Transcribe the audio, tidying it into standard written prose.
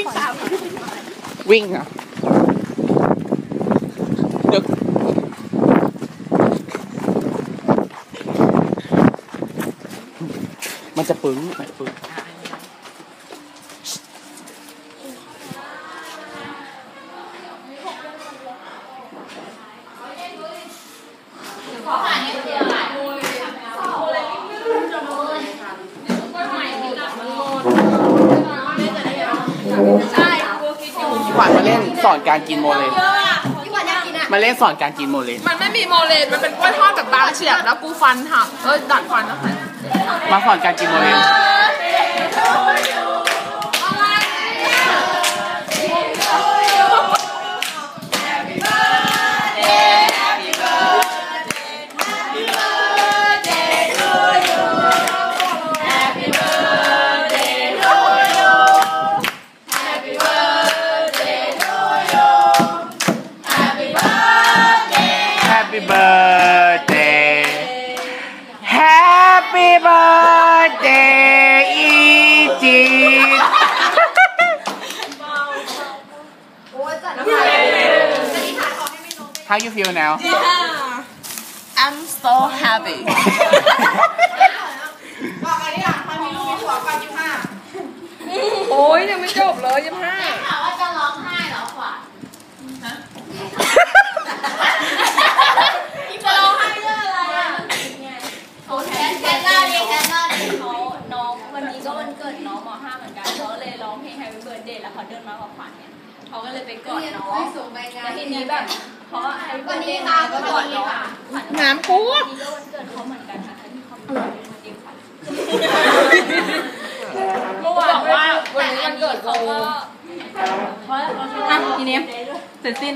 วิ่งอ่ะเดี๋ยวมันจะปึ้งพี่ขวัญมาเล่นสอนการกินโมเลนมาเล่นสอนการกินโมเลนมันไม่มีโมเลนมันเป็นกล้วยทอดกับบางเฉียบแล้วกูฟันหักดัดฟันแล้วค่ะมาสอนการกินโมเลนHappy birthday Happy birthday Iji How you feel now? I'm so happy บอกอะไรนี่ล่ะพอมีลูกมีผัวก่อน25 โอ้ยยังไม่จบเลย25 ถามว่าจะร้องไห้เหรอขวัญจะร้องไห้เรื่องอะไรอ่ะเขาแคนน่าดิเขาน้องวันนี้ก็วันเกิดน้องม.5 เหมือนกันเขาเลยร้องเพลง Happy Birthday แล้วเขาเดินมากับขวัญเนี่ยเขาก็เลยไปกอดน้องแล้วทีนี้แบบเพราะ Happy Birthday มาก็กอดน้องน้ำปุ๊บวันนี้ก็วันเกิดเขาเหมือนกันนะคะที่เขาเป็นวันเดียวกันเมื่อวานว่าวันนี้วันเกิดเขาก็ทีนี้เสร็จสิ้น